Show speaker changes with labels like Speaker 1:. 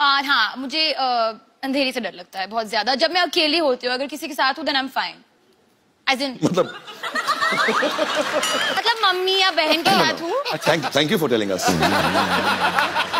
Speaker 1: हाँ, मुझे अंधेरे से डर लगता है बहुत ज्यादा। जब मैं अकेली होती हूँ, अगर किसी के साथ हूँ then I am fine. As in मतलब मम्मी या बहन के साथ हूँ।
Speaker 2: Thank you for telling us.